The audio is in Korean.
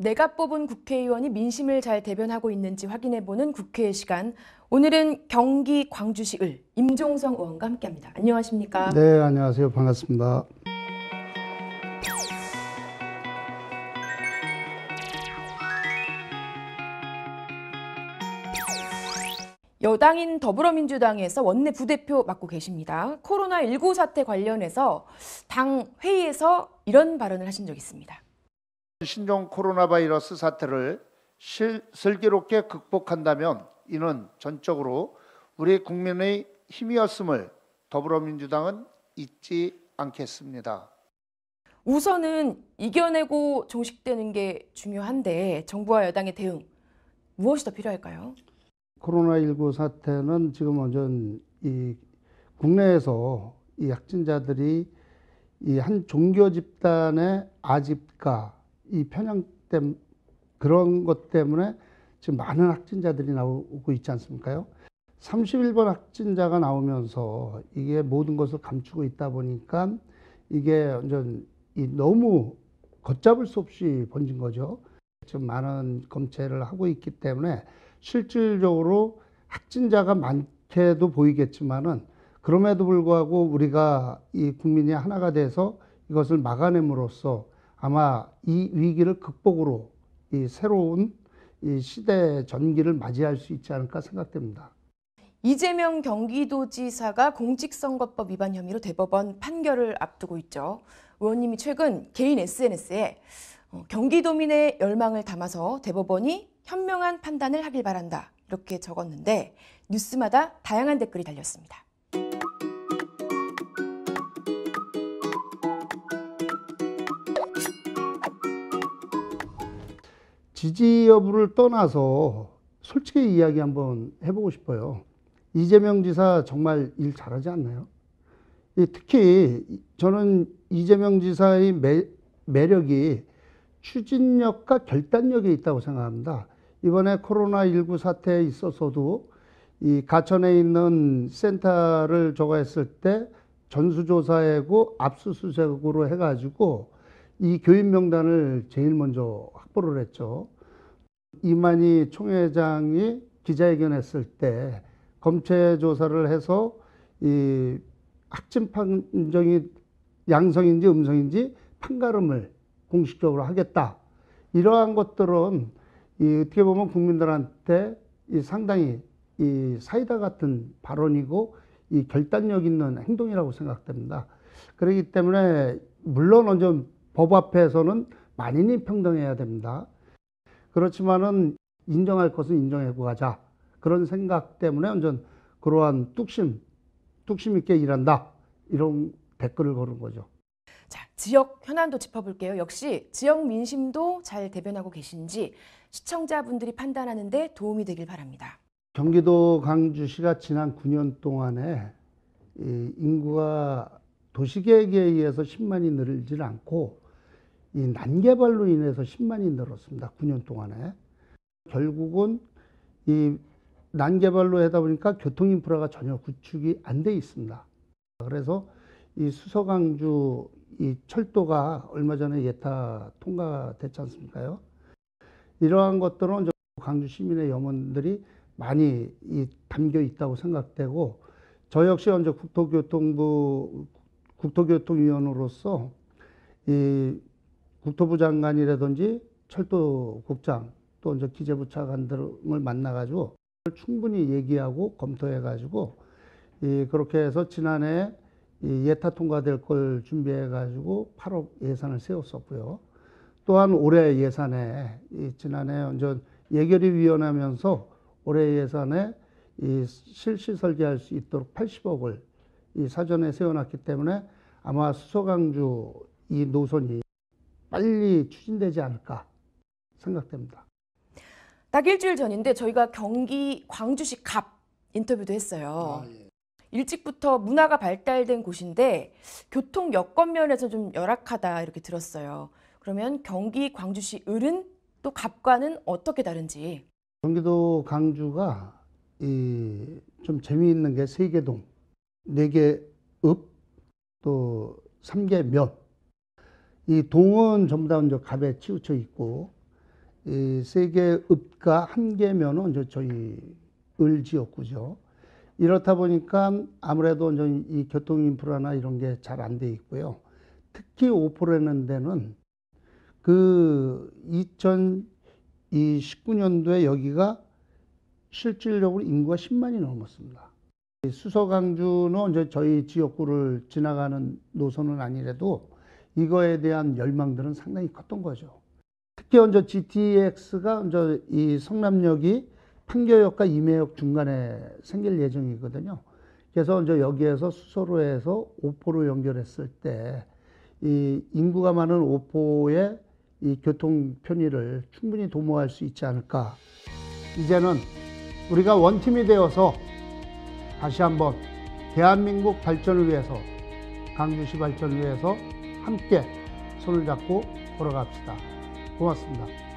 내가 뽑은 국회의원이 민심을 잘 대변하고 있는지 확인해보는 국회의 시간. 오늘은 경기 광주시 을 임종성 의원과 함께합니다. 안녕하십니까? 네, 안녕하세요. 반갑습니다. 여당인 더불어민주당에서 원내 부대표 맡고 계십니다. 코로나19 사태 관련해서 당 회의에서 이런 발언을 하신 적이 있습니다. 신종 코로나 바이러스 사태를 슬기롭게 극복한다면 이는 전적으로 우리 국민의 힘이었음을 더불어민주당은 잊지 않겠습니다. 우선은 이겨내고 종식되는 게 중요한데 정부와 여당의 대응 무엇이 더 필요할까요? 코로나19 사태는 지금 완전 이 국내에서 이 확진자들이 이 한 종교 집단의 아집과 이 편향된 그런 것 때문에 지금 많은 확진자들이 나오고 있지 않습니까요? 31번 확진자가 나오면서 이게 모든 것을 감추고 있다 보니까 이게 완전 너무 걷잡을 수 없이 번진 거죠. 지금 많은 검체를 하고 있기 때문에 실질적으로 확진자가 많게도 보이겠지만은 그럼에도 불구하고 우리가 이 국민이 하나가 돼서 이것을 막아냄으로써 아마 이 위기를 극복으로 이 새로운 이 시대 전기를 맞이할 수 있지 않을까 생각됩니다. 이재명 경기도지사가 공직선거법 위반 혐의로 대법원 판결을 앞두고 있죠. 의원님이 최근 개인 SNS에 경기도민의 열망을 담아서 대법원이 현명한 판단을 하길 바란다 이렇게 적었는데 뉴스마다 다양한 댓글이 달렸습니다. 지지 여부를 떠나서 솔직히 이야기 한번 해보고 싶어요. 이재명 지사 정말 일 잘하지 않나요? 특히 저는 이재명 지사의 매력이 추진력과 결단력에 있다고 생각합니다. 이번에 코로나19 사태에 있어서도 이 가천에 있는 센터를 저거 했을 때 전수조사하고 압수수색으로 해가지고 이 교인 명단을 제일 먼저 확보를 했죠. 이만희 총회장이 기자회견했을 때 검체 조사를 해서 이 확진 판정이 양성인지 음성인지 판가름을 공식적으로 하겠다. 이러한 것들은 어떻게 보면 국민들한테 상당히 사이다 같은 발언이고 결단력 있는 행동이라고 생각됩니다. 그렇기 때문에 물론 완전 법 앞에서는 만인이 평등해야 됩니다. 그렇지만은 인정할 것은 인정하고 가자. 그런 생각 때문에 완전 그러한 뚝심 있게 일한다. 이런 댓글을 거는 거죠. 자, 지역 현안도 짚어볼게요. 역시 지역 민심도 잘 대변하고 계신지 시청자분들이 판단하는데 도움이 되길 바랍니다. 경기도 강주시가 지난 9년 동안에 인구가 도시계획에 의해서 10만이 늘질 않고 이 난개발로 인해서 10만이 늘었습니다. 9년 동안에. 결국은 이 난개발로 하다 보니까 교통인프라가 전혀 구축이 안 돼 있습니다. 그래서 이 수서강주 이 철도가 얼마 전에 예타 통과됐지 않습니까요? 이러한 것들은 강주 시민의 염원들이 많이 담겨 있다고 생각되고 저 역시 먼저 국토교통위원으로서 이 국토부 장관이라든지 철도국장 또 이제 기재부 차관 등을 만나가지고 충분히 얘기하고 검토해가지고 그렇게 해서 지난해 예타 통과될 걸 준비해가지고 8억 예산을 세웠었고요. 또한 올해 예산에 지난해 완전 예결위 위원하면서 올해 예산에 실시 설계할 수 있도록 80억을 사전에 세워놨기 때문에 아마 수서강주 이 노선이 빨리 추진되지 않을까 생각됩니다. 딱 일주일 전인데 저희가 경기 광주시 갑 인터뷰도 했어요. 예. 일찍부터 문화가 발달된 곳인데 교통 여건 면에서 좀 열악하다 이렇게 들었어요. 그러면 경기 광주시 을은 또 갑과는 어떻게 다른지. 경기도 강주가 좀 재미있는 게 3개 동, 4개 읍, 또 3개 면. 이 동은 전부 다 이제 갑에 치우쳐 있고 이 세계 읍가 한 개면은 이제 저희 을 지역구죠. 이렇다 보니까 아무래도 이제 이 교통 인프라나 이런 게 잘 안 돼 있고요. 특히 오포라는 데는 그 2019년도에 여기가 실질적으로 인구가 10만이 넘었습니다. 수서강주는 이제 저희 지역구를 지나가는 노선은 아니라도 이거에 대한 열망들은 상당히 컸던 거죠. 특히 이제 GTX가 이제 이 성남역이 판교역과 임해역 중간에 생길 예정이거든요. 그래서 이제 여기에서 수서로에서 오포로 연결했을 때 이 인구가 많은 오포의 이 교통 편의를 충분히 도모할 수 있지 않을까. 이제는 우리가 원팀이 되어서 다시 한번 대한민국 발전을 위해서, 강주시 발전을 위해서 함께 손을 잡고 걸어갑시다. 고맙습니다.